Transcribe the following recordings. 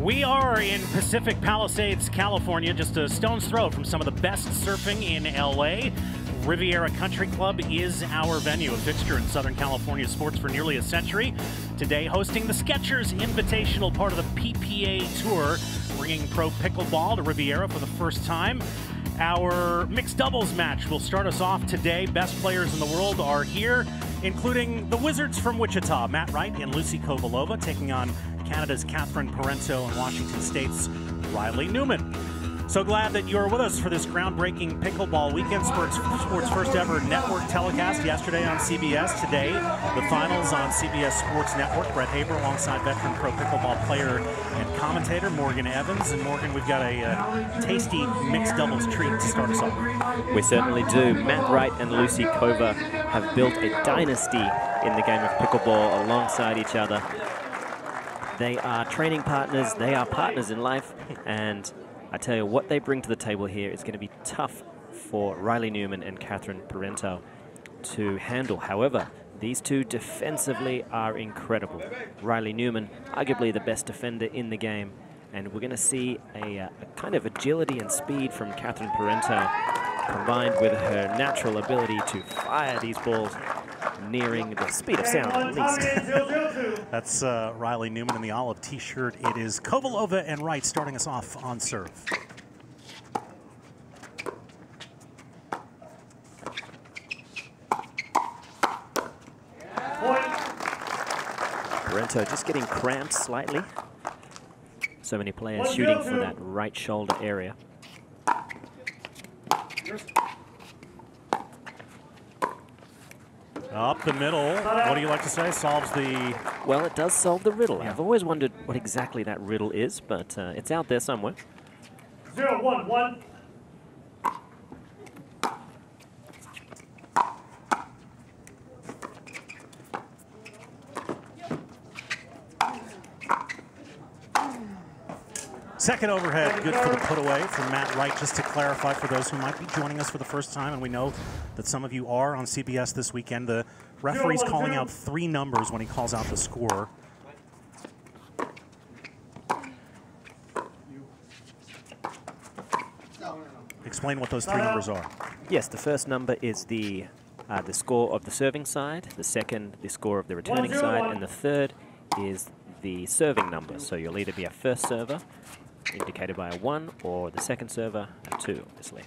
We are in Pacific Palisades, California, just a stone's throw from some of the best surfing in LA. Riviera Country Club is our venue, a fixture in Southern California sports for nearly a century. Today hosting the Skechers Invitational, part of the PPA Tour, bringing pro pickleball to Riviera for the first time. Our mixed doubles match will start us off today. Best players in the world are here, including the Wizards from Wichita, Matt Wright and Lucy Kovalova, taking on Canada's Catherine Parento and Washington State's Riley Newman. So glad that you're with us for this groundbreaking pickleball weekend. Sports first ever network telecast yesterday on CBS. Today, the finals on CBS Sports Network. Brett Haber alongside veteran pro pickleball player and commentator Morgan Evans. And Morgan, we've got a tasty mixed doubles treat to start us off. We certainly do. Matt Wright and Lucy Kova have built a dynasty in the game of pickleball alongside each other. They are training partners, they are partners in life, and I tell you, what they bring to the table here is going to be tough for Riley Newman and Catherine Parento to handle. However, these two defensively are incredible. Riley Newman, arguably the best defender in the game, and we're going to see a kind of agility and speed from Catherine Parento, combined with her natural ability to fire these balls nearing the speed of sound, at least. That's Riley Newman in the olive t-shirt. It is Kovalova and Wright starting us off on serve. Parento just getting cramped slightly. So many players shooting for that right shoulder area. Up the middle. What do you like to say? Solves the... Well, it does solve the riddle. Yeah. I've always wondered what exactly that riddle is, but it's out there somewhere. 0-1-1. Second overhead, good for the put away from Matt Wright. Just to clarify for those who might be joining us for the first time, and we know that some of you are on CBS this weekend, the referee's calling out 3 numbers when he calls out the score. Explain what those 3 numbers are. Yes, the first number is the score of the serving side, the second, the score of the returning side, and the third is the serving number. So you'll either be a first server, indicated by a 1, or the second server, a 2, obviously.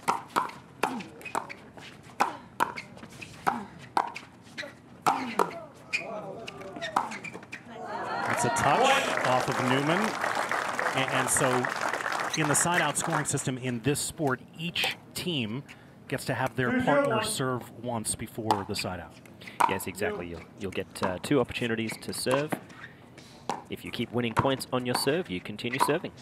That's a touch off of Newman. And so in the side-out scoring system in this sport, each team gets to have their partner serve once before the side-out. Yes, exactly. You'll get 2 opportunities to serve. If you keep winning points on your serve, you continue serving.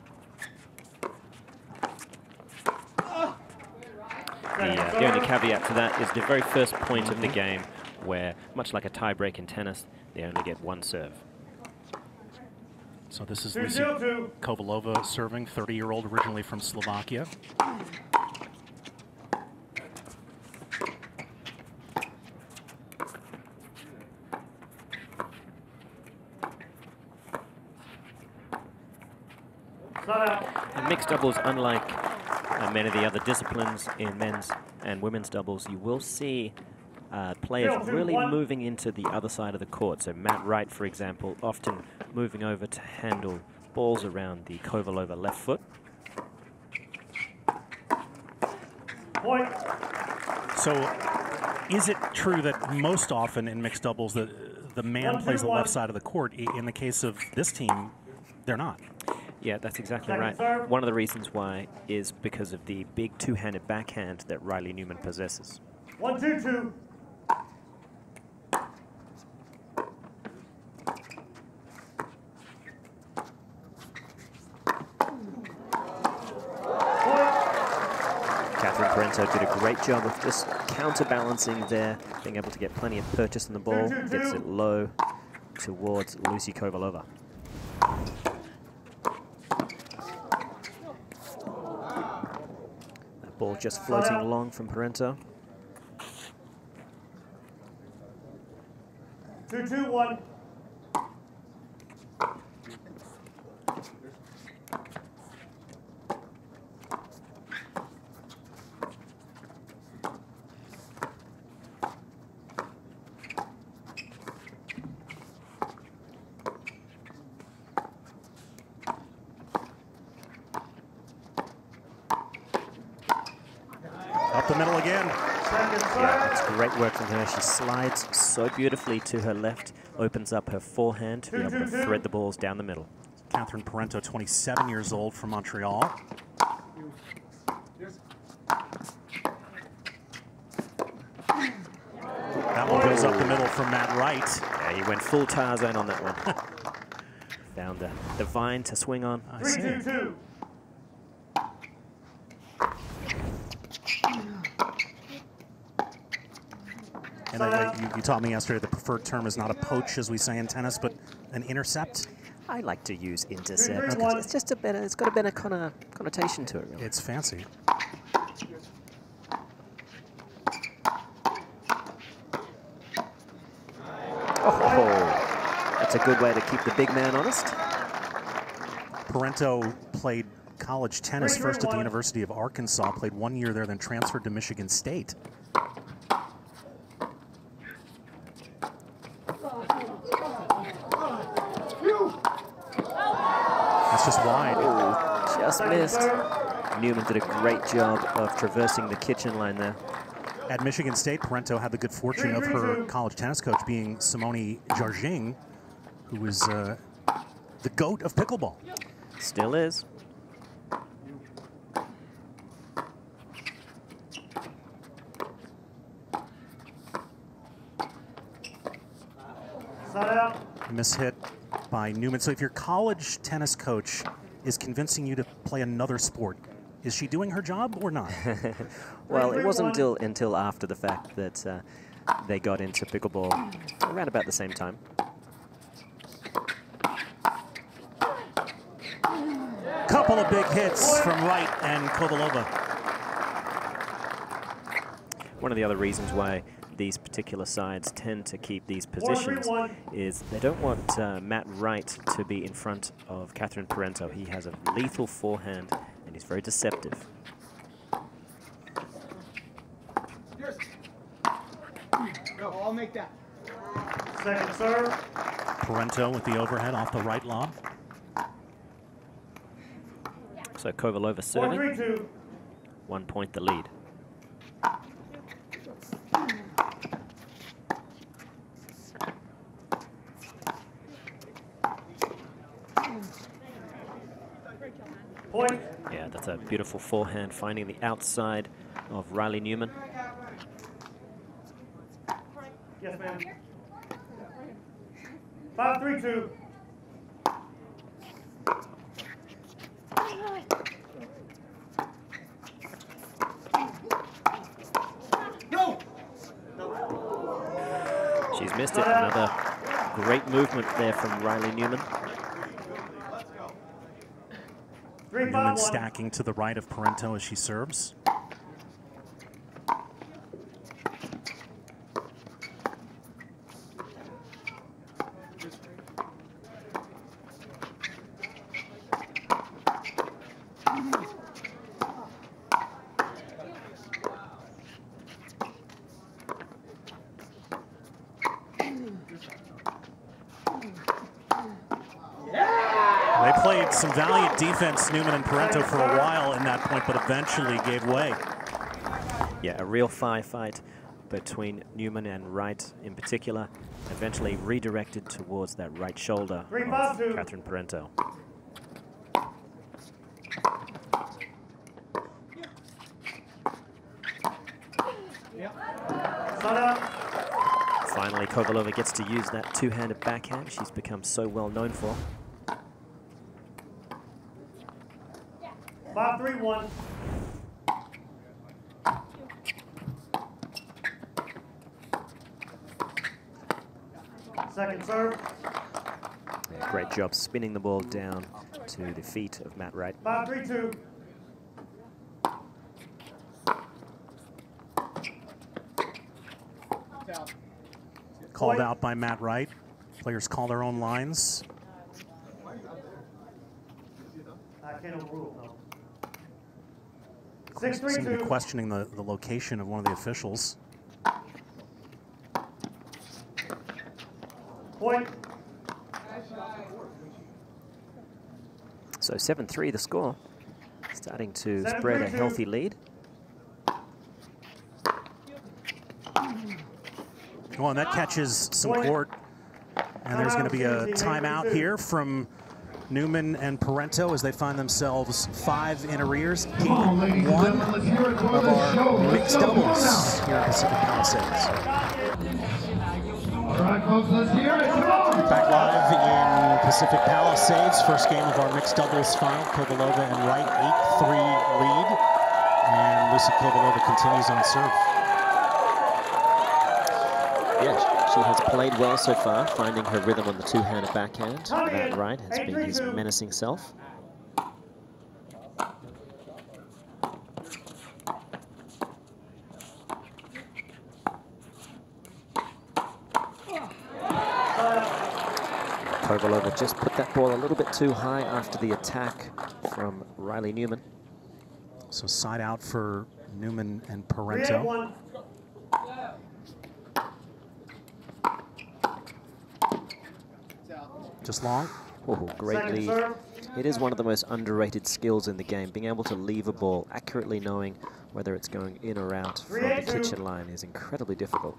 The only caveat to that is the very first point of the game, where, much like a tie-break in tennis, they only get 1 serve. So this is Lucy Kovalova serving, 30-year-old, originally from Slovakia. In mixed doubles, unlike many of the other disciplines in men's and women's doubles, you will see players really moving into the other side of the court. So Matt Wright, for example, often moving over to handle balls around the Kovalova left foot. So is it true that most often in mixed doubles the man plays the left side of the court? In the case of this team, they're not. Yeah, that's exactly right. One of the reasons why is because of the big two-handed backhand that Riley Newman possesses. 1-2-2. Catherine Parento did a great job of just counterbalancing there, being able to get plenty of purchase on the ball, gets it low towards Lucy Kovalova. Ball just floating along from Parento. 2-2-1. middle again. Yeah, that's great work from her. She slides so beautifully to her left, opens up her forehand to be able to thread the balls down the middle. Catherine Parento, 27 years old, from Montreal. That one goes up the middle from Matt Wright. Yeah, he went full Tarzan on that one. Found the vine to swing on. I see. 3-2-2. And you taught me yesterday the preferred term is not a poach, as we say in tennis, but an intercept. I like to use intercept. It's just a better. It's got a better connotation to it. Really. It's fancy. Oh, that's a good way to keep the big man honest. Parento played college tennis first at the University of Arkansas, played 1 year there, then transferred to Michigan State. That's just wide. Ooh, just missed. Newman did a great job of traversing the kitchen line there. At Michigan State, Parento had the good fortune of her college tennis coach being Simone Jarging, who was the GOAT of pickleball. Still is. Mishit by Newman. So if your college tennis coach is convincing you to play another sport, is she doing her job or not? Well, it wasn't until after the fact that they got into pickleball around about the same time. Couple of big hits from Wright and Kovalova. One of the other reasons why these particular sides tend to keep these positions is they don't want Matt Wright to be in front of Catherine Parento. He has a lethal forehand and he's very deceptive. Go, I'll make that. Second serve. Parento with the overhead off the right lob. So Kovalova serving. 4-3-2. 1 point the lead. Point. Yeah, that's a beautiful forehand finding the outside of Riley Newman. Yes, ma'am. 5-3-2. No. She's missed it. Another great movement there from Riley Newman. Newman stacking to the right of Parento as she serves. They played some valiant defense, Newman and Parento, for a while in that point, but eventually gave way. Yeah, a real firefight between Newman and Wright in particular, eventually redirected towards that right shoulder of Catherine Parento. Finally, Kovalova gets to use that two-handed backhand she's become so well known for. 5-3-1. Second serve. Yeah, great job spinning the ball down to the feet of Matt Wright. 5-3-2. Called out by Matt Wright. Players call their own lines. I can't overrule, no. Seem to be 6-3-2. questioning the location of one of the officials. Point. So 7-3 the score. Starting to spread a healthy lead. Well, and that catches some court. And there's going to be a timeout here from Newman and Parento as they find themselves 5 in arrears. Game 1 of our mixed doubles here at Pacific Palisades. All right, folks, let's hear it. Come on. Back live in Pacific Palisades, first game of our mixed doubles final. Kovalova and Wright 8-3 lead. And Lucy Kovalova continues on serve. Yeah, she has played well so far, finding her rhythm on the two-handed backhand. Matt Wright has been his menacing self. Kovalova just put that ball a little bit too high after the attack from Riley Newman. So side out for Newman and Parento. Just long. Oh, great lead. It is one of the most underrated skills in the game. Being able to leave a ball accurately, knowing whether it's going in or out from the kitchen line is incredibly difficult.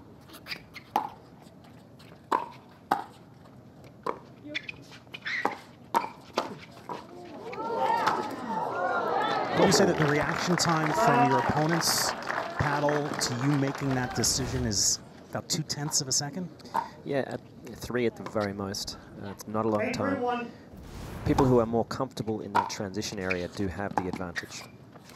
Would you say that the reaction time from your opponent's paddle to you making that decision is about 0.2 of a second? Yeah, at 3 at the very most. It's not a long time. People who are more comfortable in that transition area do have the advantage.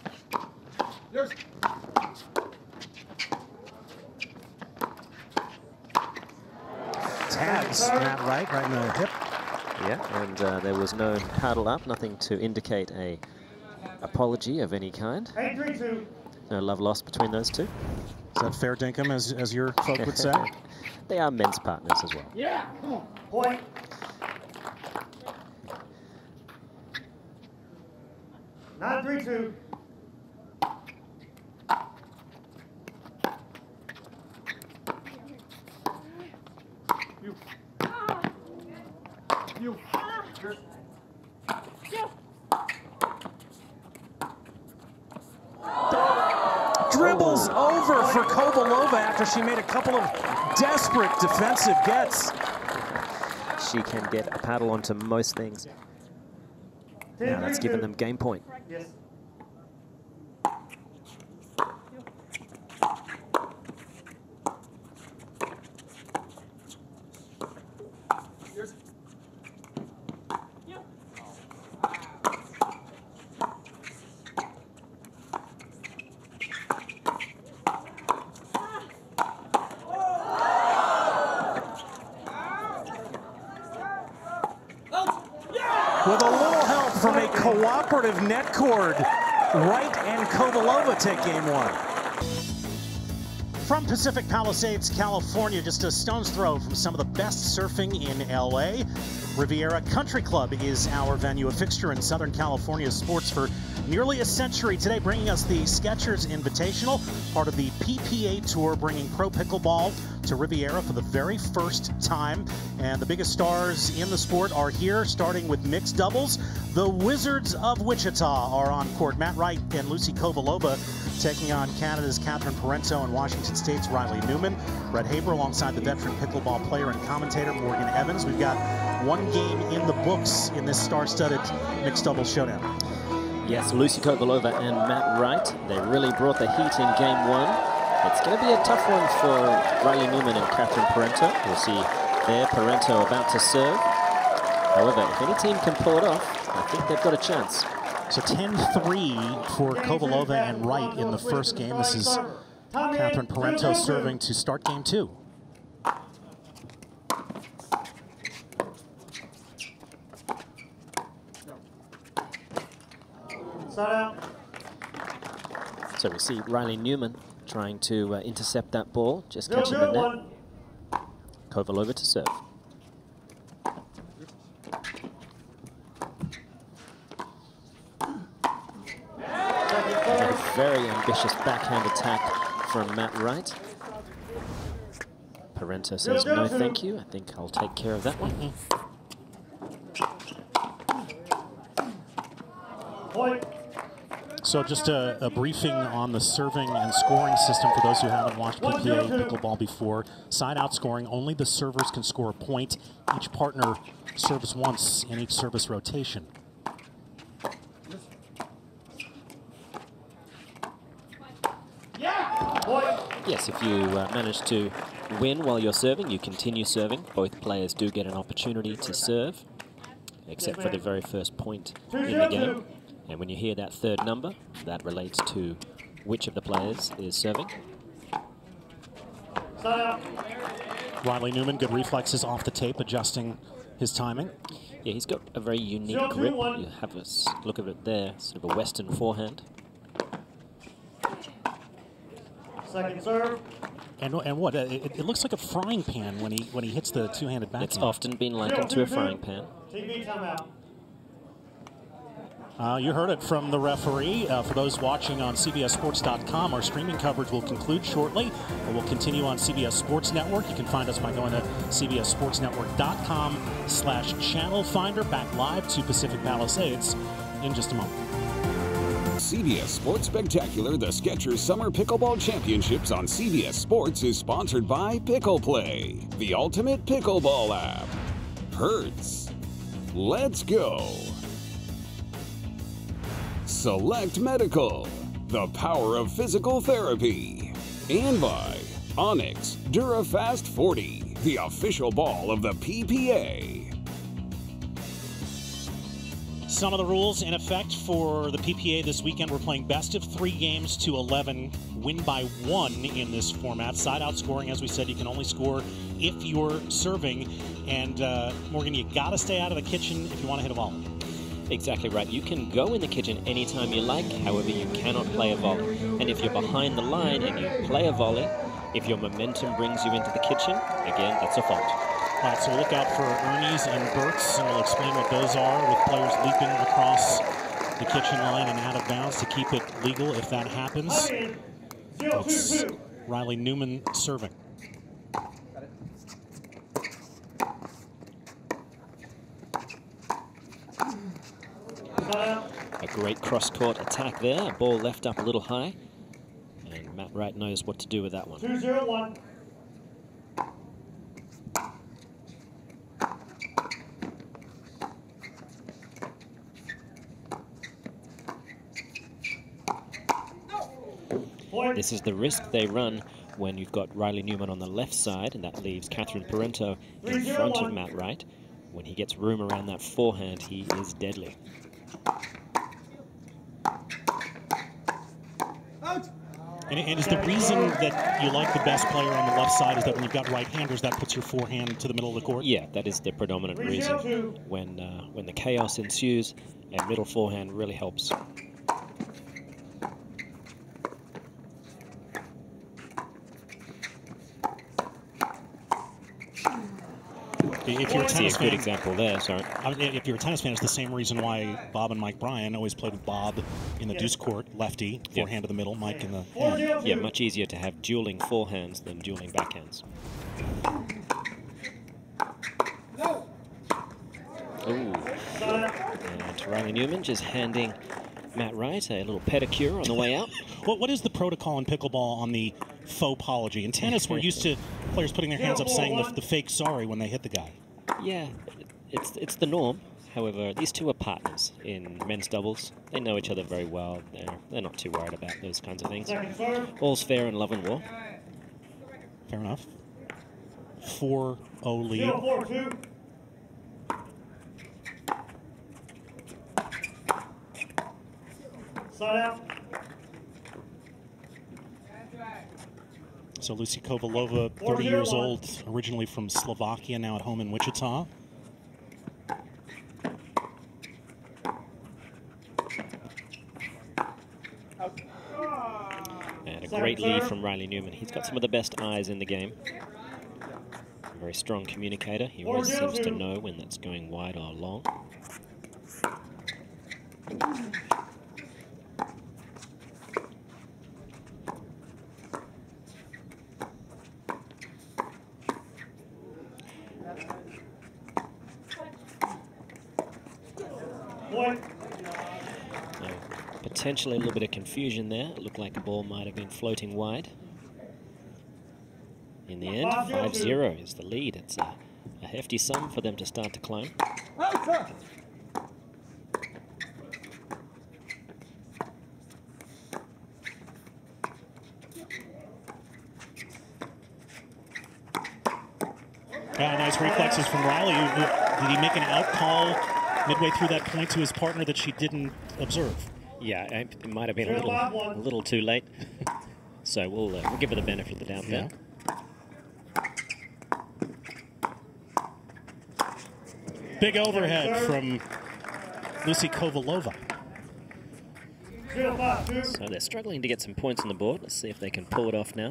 Tags Matt Wright right in the hip. Yeah, and there was no paddle up, nothing to indicate a apology of any kind. No love lost between those two. Is that fair, Dinkum, as your folk would say? They are men's partners as well. Yeah, come on. Point. Nine, 3-2. Dribbles over for Kovalova after she made a couple of desperate defensive gets. She can get a paddle onto most things. Now that's given them game point. Yes. With a little help from a cooperative net cord, Wright and Kovalova take game 1. From Pacific Palisades, California, just a stone's throw from some of the best surfing in LA. Riviera Country Club is our venue, a fixture in Southern California sports for nearly a century. Today bringing us the Skechers Invitational, part of the PPA Tour, bringing pro pickleball to Riviera for the very first time. And the biggest stars in the sport are here, starting with mixed doubles. The Wizards of Wichita are on court. Matt Wright and Lucy Kovalova taking on Canada's Catherine Parento and Washington State's Riley Newman. Brett Haber alongside the veteran pickleball player and commentator Morgan Evans. We've got one game in the books in this star-studded mixed doubles showdown. Yes, Lucy Kovalova and Matt Wright, they really brought the heat in game 1. It's going to be a tough one for Riley Newman and Catherine Parento. We'll see there, Parento about to serve. However, if any team can pull it off, I think they've got a chance. So 10-3 for Kovalova and Wright in the first game. This is Catherine Parento serving to start game 2. So we see Riley Newman trying to intercept that ball, just catching the net. Kovalova to serve. A very ambitious backhand attack from Matt Wright. Parento says, no thank you. I think I'll take care of that one. So just a briefing on the serving and scoring system for those who haven't watched PPA pickleball before. Side-out scoring, only the servers can score a point. Each partner serves once in each service rotation. Yes, if you manage to win while you're serving, you continue serving. Both players do get an opportunity to serve, except for the very first point in the game. And when you hear that third number, that relates to which of the players is serving. Riley Newman, good reflexes off the tape, adjusting his timing. Yeah, he's got a very unique grip. You have a look at it there, sort of a Western forehand. Second serve. And what? It looks like a frying pan when he hits the two-handed backhand. It's often been likened to a frying pan. TV timeout. You heard it from the referee. For those watching on CBSSports.com, our streaming coverage will conclude shortly. We'll continue on CBS Sports Network. You can find us by going to CBSSportsNetwork.com/channel finder. Back live to Pacific Palisades in just a moment. CBS Sports Spectacular, the Skechers Summer Pickleball Championships on CBS Sports is sponsored by Pickle Play, the ultimate pickleball app. Hertz. Let's go. Select Medical, the power of physical therapy. And by Onyx DuraFast 40, the official ball of the PPA. Some of the rules in effect for the PPA this weekend. We're playing best of 3 games to 11, win by 1 in this format. Side-out scoring, as we said, you can only score if you're serving. And Morgan, you got to stay out of the kitchen if you want to hit a volley. Exactly right. You can go in the kitchen anytime you like, however you cannot play a volley. And if you're behind the line and you play a volley, if your momentum brings you into the kitchen, again, that's a fault. All right, so we'll look out for Ernie's and Burt's, and we'll explain what those are with players leaping across the kitchen line and out of bounds to keep it legal if that happens. It's Riley Newman serving. A great cross-court attack there. Ball left up a little high. And Matt Wright knows what to do with that one. 2-0-1. This is the risk they run when you've got Riley Newman on the left side, and that leaves Catherine Parento in front of Matt Wright. When he gets room around that forehand, he is deadly. And is the reason that you like the best player on the left side is that when you've got right-handers, that puts your forehand to the middle of the court? Yeah, that is the predominant reason. When the chaos ensues, a middle forehand really helps. If you're a tennis a good example there, sorry. If you're a tennis fan, it's the same reason why Bob and Mike Bryan always played with Bob in the deuce court, lefty, forehand to the middle, Mike in the hand. Yeah, much easier to have dueling forehands than dueling backhands. Ooh. And Riley Newman just handing Matt Wright a little pedicure on the way out. What is the protocol in pickleball on the faux apology? In tennis, we're used to players putting their hands up saying the fake sorry when they hit the guy. Yeah, it's the norm. However, these two are partners in men's doubles. They know each other very well. They're not too worried about those kinds of things. All's fair in love and war. Fair enough. 4-0 lead. 0-4-2. Side out. So Lucy Kovalova, 30 years old, originally from Slovakia, now at home in Wichita. And a great lead from Riley Newman. He's got some of the best eyes in the game. A very strong communicator. He always seems to know when that's going wide or long. Potentially a little bit of confusion there. It looked like the ball might have been floating wide. In the end, 5-0 is the lead. It's a hefty sum for them to start to climb. Nice reflexes from Riley. Did he make an out call midway through that point to his partner that she didn't observe? Yeah, it might have been a little too late. So we'll give her the benefit of the doubt there. Big overhead from Lucy Kovalova. So they're struggling to get some points on the board. Let's see if they can pull it off now.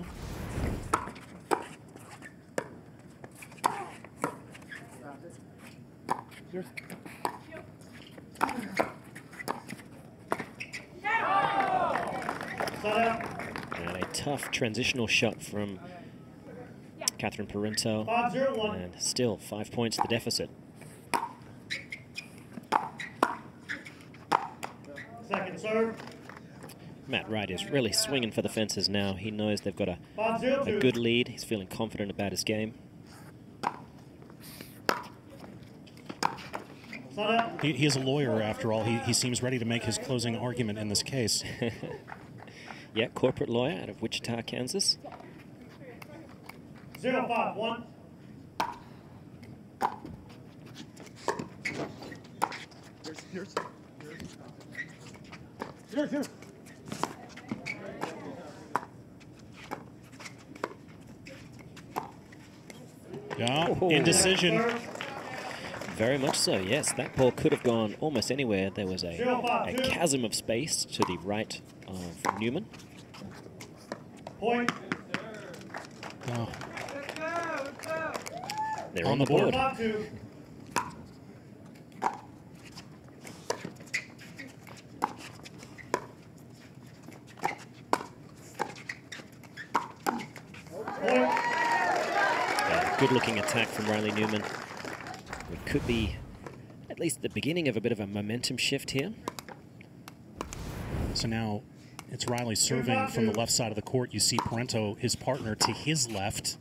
And a tough transitional shot from Catherine Parenteau. And still 5 points the deficit. Second serve. Matt Wright is really swinging for the fences now. He knows they've got a good lead. He's feeling confident about his game. He is a lawyer, after all. He seems ready to make his closing argument in this case. Yeah, corporate lawyer out of Wichita, Kansas. 0-5-1. Here's. Yeah, indecision. Very much so, yes. That ball could have gone almost anywhere. There was a chasm of space to the right of Newman. Point. Oh. They're on the board. Good-looking attack from Riley Newman. It could be at least the beginning of a bit of a momentum shift here. So now it's Riley serving from the left side of the court. You see Parenteau, his partner, to his left.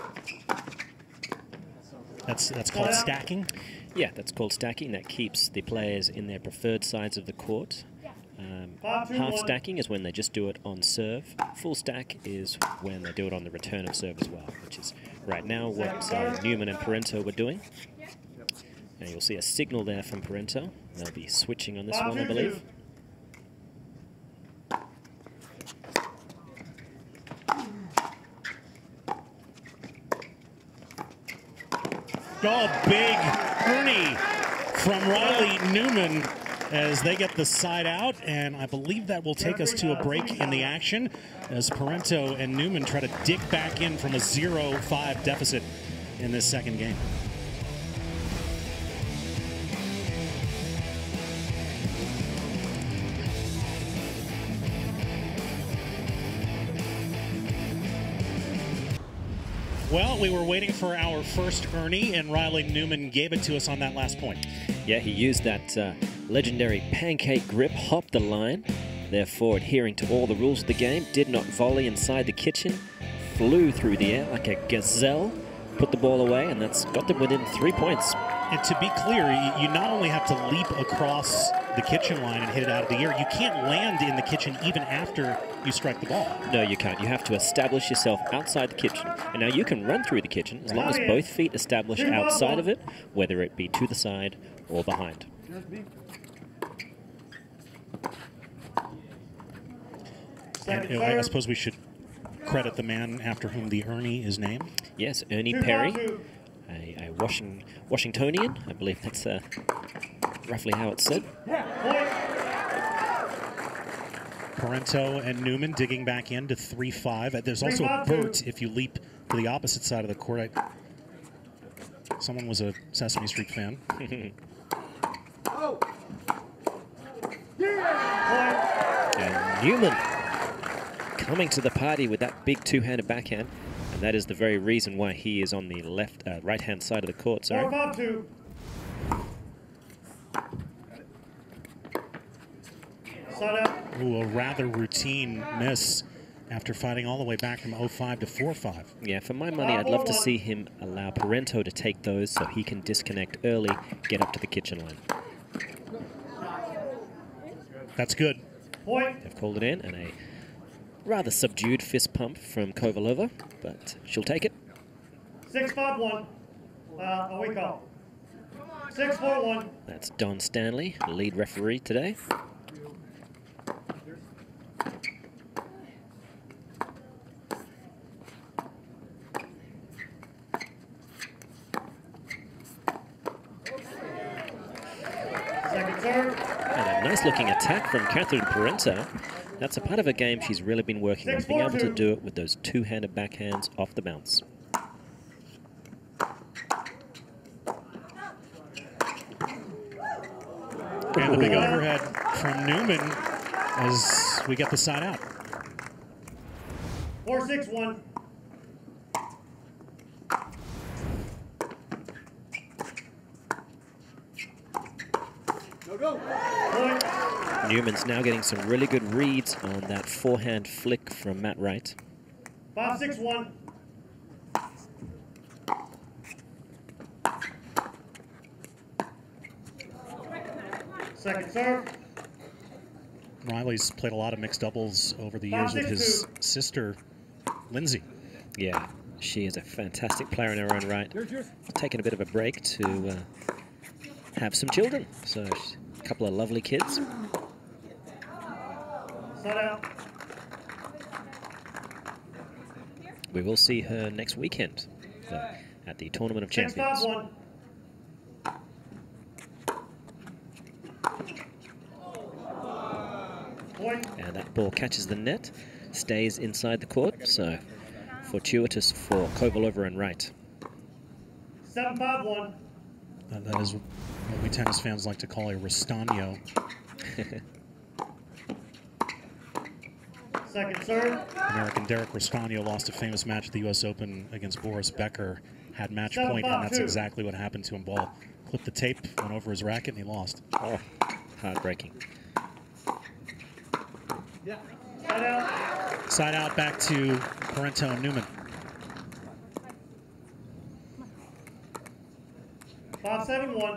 That's called stacking? Yeah, that's called stacking. That keeps the players in their preferred sides of the court. Half stacking is when they just do it on serve. Full stack is when they do it on the return of serve as well, which is right now what Newman and Parenteau were doing. And you'll see a signal there from Parenteau. They'll be switching on this one, I believe. Oh, big Ernie from Riley Newman as they get the side out, and I believe that will take us to a break in the action as Parenteau and Newman try to dig back in from a 0-5 deficit in this second game. Well, we were waiting for our first Ernie, and Riley Newman gave it to us on that last point. Yeah, he used that legendary pancake grip, hopped the line, therefore adhering to all the rules of the game, did not volley inside the kitchen, flew through the air like a gazelle, put the ball away, and that's got them within 3 points. And to be clear, you not only have to leap across the kitchen line and hit it out of the air, you can't land in the kitchen even after you strike the ball. No, you can't. You have to establish yourself outside the kitchen. And now you can run through the kitchen as long as both feet establish outside of it, whether it be to the side or behind. And I suppose we should credit the man after whom the Ernie is named. Yes, Ernie Perry, a Washingtonian. I believe that's roughly how it's said. Parenteau and Newman digging back into 3-5. There's also a Burt if you leap to the opposite side of the court. Someone was a Sesame Street fan. And Newman coming to the party with that big two-handed backhand, and that is the very reason why he is on the right-hand side of the court. Sorry. 4-5-2. Side out. Ooh, a rather routine miss after fighting all the way back from 0-5 to 4-5. Yeah, for my money, I'd love to see him allow Parento to take those so he can disconnect early, get up to the kitchen line. That's good. Point. They've called it in, and a rather subdued fist pump from Kovalova, but she'll take it. 6-5-1. A week off. 6-4-1. That's Don Stanley, lead referee today. Second serve. And a nice looking attack from Catherine Parento. That's a part of her game she's really been working on, being able to do it with those two-handed backhands off the bounce. And the big overhead from Newman as we get the side out. 4-6-1. No go. Point. Newman's now getting some really good reads on that forehand flick from Matt Wright. 5-6-1. Second serve. Riley's played a lot of mixed doubles over the years with his sister, Lindsay. Yeah, she is a fantastic player in her own right. Taking a bit of a break to have some children. So a couple of lovely kids. Side out. We will see her next weekend though, at the Tournament of Champions. 6-5-1. Point. And that ball catches the net, stays inside the court, so fortuitous for Kovalova and Wright. 7-5-1. That is what we tennis fans like to call a Restano. Second serve. American Derek Restano lost a famous match at the U.S. Open against Boris Becker, had match point, and that's exactly what happened to him. Ball clipped the tape, went over his racket, and he lost. Oh, heartbreaking. Side out. Side out back to Parento and Newman. 5-7-1.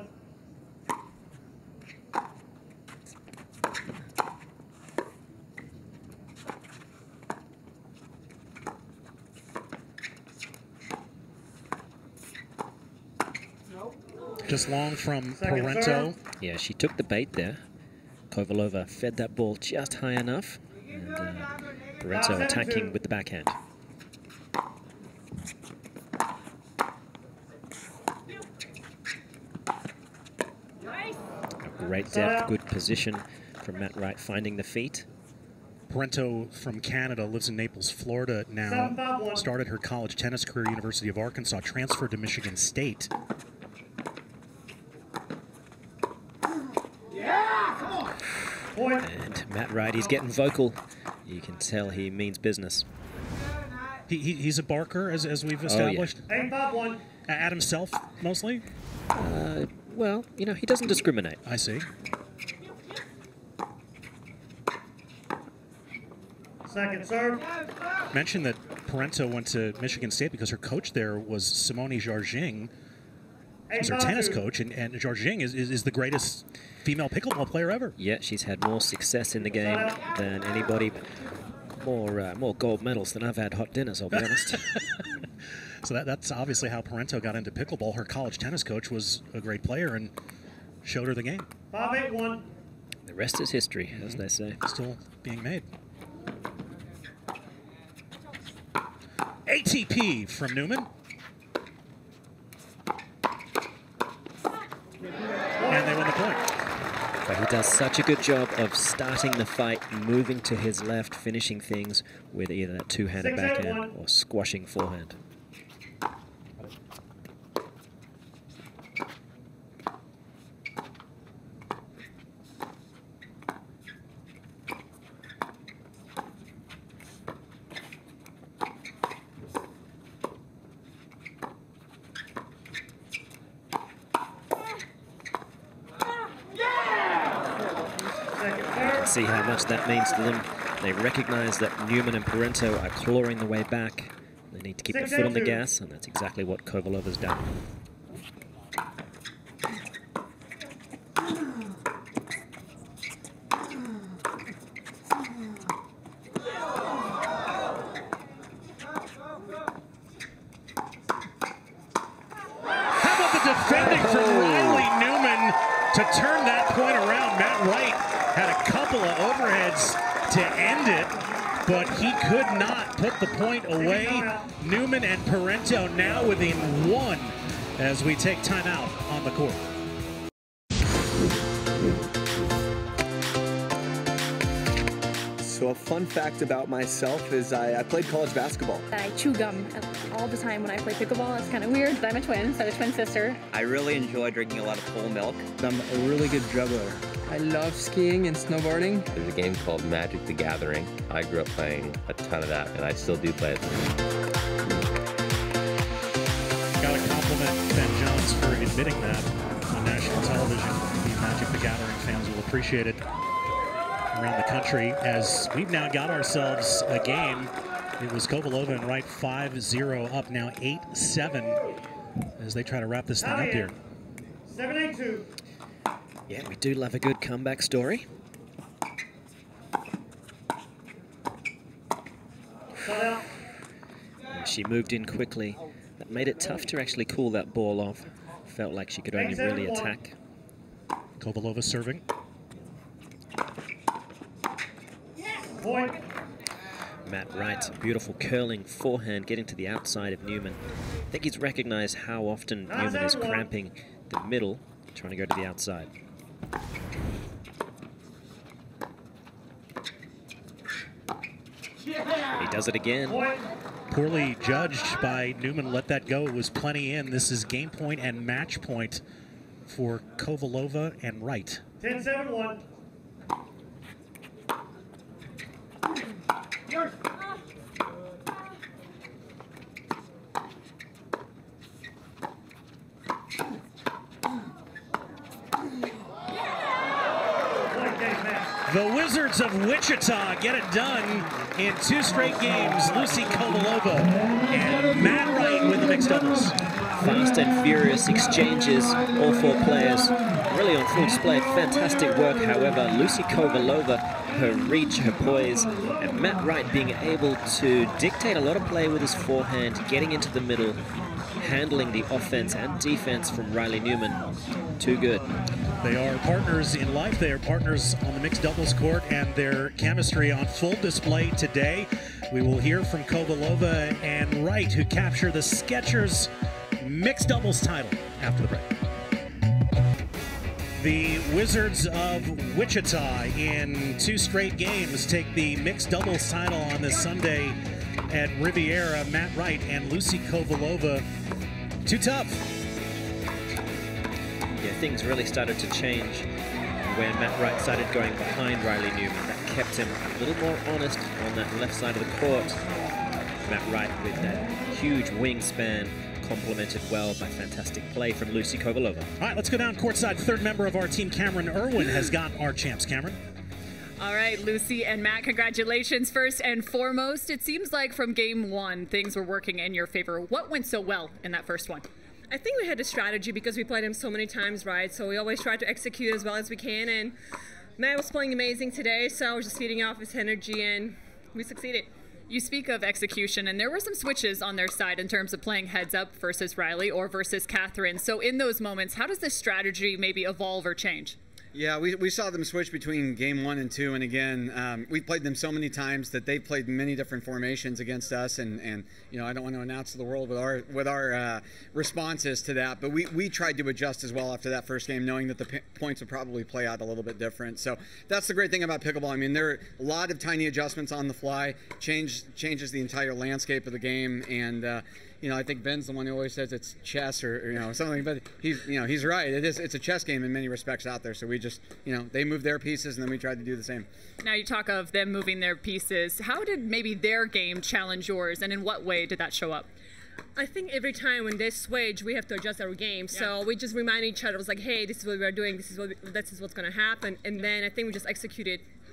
Just long from Second Parento. serve. Yeah, she took the bait there. Kovalova fed that ball just high enough. And Parento attacking with the backhand. Great depth, good position from Matt Wright, finding the feet. Parento from Canada, lives in Naples, Florida now. 7-5-1. Started her college tennis career, University of Arkansas, transferred to Michigan State. Point. And Matt Wright, he's getting vocal. You can tell he means business. He's a barker, as we've established. 8-5-1. At himself, mostly? Well, you know, he doesn't discriminate. I see. Second serve. Mentioned that Parento went to Michigan State because her coach there was Simone Jarging. She's her tennis coach, and Jarging is the greatest female pickleball player ever. Yeah, she's had more success in the game than anybody. More gold medals than I've had hot dinners, I'll be honest. So that's obviously how Parento got into pickleball. Her college tennis coach was a great player and showed her the game. 5-8-1. The rest is history, as they say. Still being made. ATP from Newman. And they win the point. But he does such a good job of starting the fight, moving to his left, finishing things with either that two-handed 6-8-1. backhand or squashing forehand. Second serve. can see how much that means to them. They recognize that Newman and Parento are clawing the way back. They need to keep their foot on the gas, and that's exactly what Kovalova's done. Defending from Riley Newman to turn that point around. Matt Wright had a couple of overheads to end it, but he could not put the point away. Newman and Parento now within one as we take timeout on the court. So a fun fact about myself is I played college basketball. I chew gum all the time when I play pickleball. It's kind of weird, but I'm a twin, so I'm a twin sister. I really enjoy drinking a lot of whole milk. I'm a really good juggler. I love skiing and snowboarding. There's a game called Magic the Gathering. I grew up playing a ton of that, and I still do play it. Got to compliment Ben Jones for admitting that on national television. The Magic the Gathering fans will appreciate it around the country, as we've now got ourselves a game. It was Kovalova and Wright 5-0 up, now 8-7 as they try to wrap this thing up here. 7-8-2. Yeah, we do love a good comeback story. And she moved in quickly. That made it tough to actually cool that ball off. Felt like she could only really attack. Kovalova serving. Point. Matt Wright, beautiful curling forehand getting to the outside of Newman. I think he's recognized how often Newman is cramping the middle, trying to go to the outside. He does it again. Poorly judged by Newman, let that go. It was plenty in. This is game point and match point for Kovalova and Wright. 10-7-1. The Wizards of Wichita get it done in 2 straight games. Lucy Kovalova and Matt Wright with the mixed doubles. Fast and furious exchanges, all 4 players really on full display. Fantastic work, however. Lucy Kovalova, her reach, her poise, and Matt Wright being able to dictate a lot of play with his forehand, getting into the middle, handling the offense and defense from Riley Newman. Too good. They are partners in life. They are partners on the mixed doubles court, and their chemistry on full display today. We will hear from Kovalova and Wright, who capture the Skechers mixed doubles title after the break. The Wizards of Wichita in 2 straight games take the mixed doubles title on this Sunday at Riviera. Matt Wright and Lucy Kovalova, too tough. Yeah, things really started to change when Matt Wright started going behind Riley Newman. That kept him a little more honest on that left side of the court. Matt Wright with that huge wingspan, complemented well by fantastic play from Lucy Kovalova. All right, let's go down courtside. Third member of our team, Cameron Irwin, has got our champs. Cameron? All right, Lucy and Matt, congratulations. First and foremost, it seems like from game 1, things were working in your favor. What went so well in that first one? I think we had a strategy because we played him so many times, right? So we always try to execute as well as we can. And Matt was playing amazing today, so I was just feeding off his energy, and we succeeded. You speak of execution, and there were some switches on their side in terms of playing heads up versus Riley or versus Catherine. So in those moments, how does this strategy maybe evolve or change? Yeah, we saw them switch between game 1 and 2, and again, we played them so many times that they played many different formations against us, and you know, I don't want to announce to the world with our responses to that, but we tried to adjust as well after that first game, knowing that the points would probably play out a little bit different. So that's the great thing about pickleball. I mean, there are a lot of tiny adjustments on the fly, changes the entire landscape of the game, and you know, I think Ben's the one who always says it's chess or you know, something, but he's right. It's a chess game in many respects out there. So we just, you know, they move their pieces and then we tried to do the same. Now you talk of them moving their pieces. How did maybe their game challenge yours, and in what way did that show up? I think every time when they switch, we have to adjust our game. Yeah. So we just remind each other, it was like, hey, this is what we're doing, this is what's going to happen. And then I think we just executed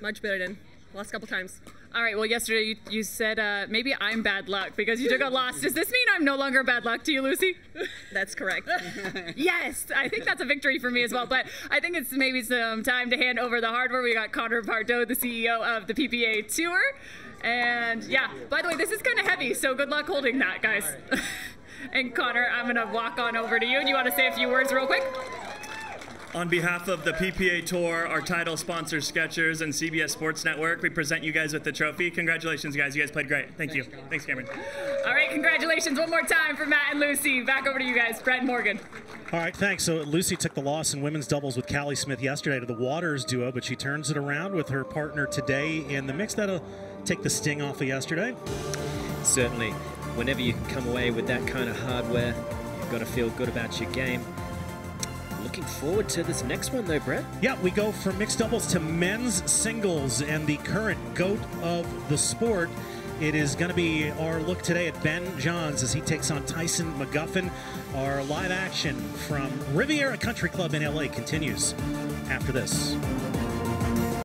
much better than last couple times. All right, well, yesterday you said maybe I'm bad luck because you took a loss. Does this mean I'm no longer bad luck to you, Lucy? That's correct. Yes, I think that's a victory for me as well, but I think it's maybe some time to hand over the hardware. We got Connor Pardoe, the CEO of the PPA Tour. And yeah, by the way, this is kind of heavy, so good luck holding that, guys. Right. And Connor, I'm going to walk on over to you, and you want to say a few words real quick? On behalf of the PPA Tour, our title sponsor Skechers and CBS Sports Network, we present you guys with the trophy. Congratulations, guys. You guys played great. Thank you. Thanks, Cameron. All right, congratulations one more time for Matt and Lucy. Back over to you guys, Brett and Morgan. All right, thanks. So Lucy took the loss in women's doubles with Callie Smith yesterday to the Waters duo, but she turns it around with her partner today in the mix. That'll take the sting off of yesterday. Certainly. Whenever you can come away with that kind of hardware, you've got to feel good about your game. Looking forward to this next one, though, Brett. Yeah, we go from mixed doubles to men's singles, and the current GOAT of the sport. It is going to be our look today at Ben Johns as he takes on Tyson McGuffin. Our live action from Riviera Country Club in LA continues after this.